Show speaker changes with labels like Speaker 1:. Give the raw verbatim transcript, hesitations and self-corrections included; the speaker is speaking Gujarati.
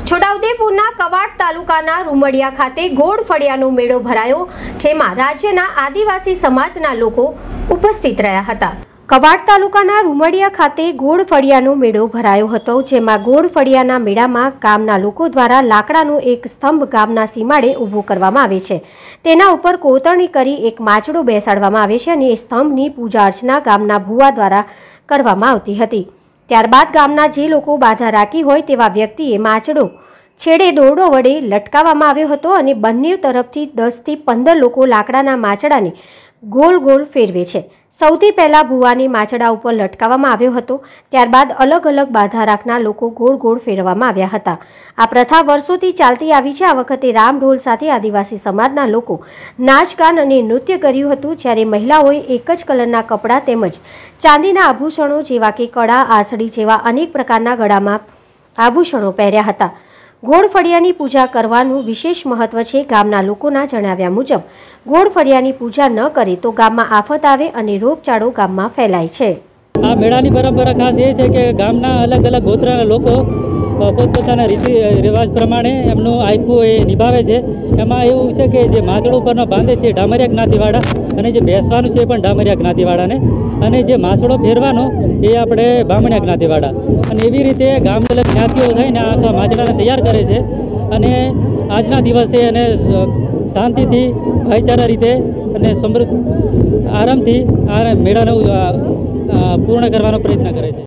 Speaker 1: છોટાઉદેપુરના કવાડ તાલુકાના રૂમડિયા ખાતે ગોળ ફળિયાનો મેળો ભરાયો, જેમાં રાજ્યના આદિવાસી સમાજના લોકો ઉપસ્થિત રહ્યા હતા। કવાડ તાલુકાના રૂમડિયા ખાતે ગોળ ફળિયાનો મેળો ભરાયો હતો, જેમાં ગોળ ફળિયાના મેળામાં ગામના લોકો દ્વારા લાકડાનો એક સ્તંભ ગામના સીમાડે ઊભો કરવામાં આવે છે। તેના ઉપર કોતરણી કરી એક માચડો બેસાડવામાં આવે છે અને એ સ્તંભની પૂજા અર્ચના ગામના ભુવા દ્વારા કરવામાં આવતી હતી। ત્યારબાદ ગામના જે લોકો બાધા રાખી હોય તેવા વ્યક્તિએ માચડો છેડે દોરડો વડે લટકાવવામાં આવ્યો હતો અને બંને તરફથી દસ થી પંદર લોકો લાકડાના માચડાને ગોળ ગોળ ફેરવે છે। સૌથી પહેલા ભુવાને માચડા ઉપર લટકાવવામાં આવ્યો હતો, ત્યારબાદ અલગ અલગ બાધા રાખનાર લોકો ગોળ ગોળ ફેરવવામાં આવ્યા હતા। આ પ્રથા વર્ષોથી ચાલતી આવી છે। આ વખતે રામ ઢોલ સાથે આદિવાસી સમાજના લોકો નાચગાન અને નૃત્ય કર્યું હતું, જ્યારે મહિલાઓએ એક જ કલરના કપડાં તેમજ ચાંદીના આભૂષણો જેવા કે કડા, આસળી જેવા અનેક પ્રકારના ગળામાં આભૂષણો પહેર્યા હતા। ગોળ ફળિયાની પૂજા કરવાનું વિશેષ મહત્વ છે। ગામના લોકોના જણાવ્યા મુજબ ગોળ ફળિયાની પૂજા ન કરે તો ગામમાં આફત આવે અને રોગચાળો ગામમાં ફેલાય છે।
Speaker 2: આ મેળાની પરંપરા ખાસ એ છે કે ગામના અલગ અલગ ગોત્રના લોકો પોતપોતાના રીતિ રિવાજ પ્રમાણે એમનું આખું એ નિભાવે છે। એમાં એવું છે કે જે માચડ ઉપરનો બાંધે છે ડામરિયા જ્ઞાતિવાળા, અને જે બેસવાનું છે એ પણ ડામરિયા જ્ઞાતિવાળાને, અને જે માછડો ફેરવાનો એ આપણે બામણિયા જ્ઞાતિવાળા, અને એવી રીતે ગામ અલગ જ્ઞાતિઓ થઈને આખા માચડાને તૈયાર કરે છે। અને આજના દિવસે એને શાંતિથી ભાઈચારા રીતે અને સમૃદ્ધ આરામથી આ મેળાનો પૂર્ણ કરવાનો પ્રયત્ન કરે છે।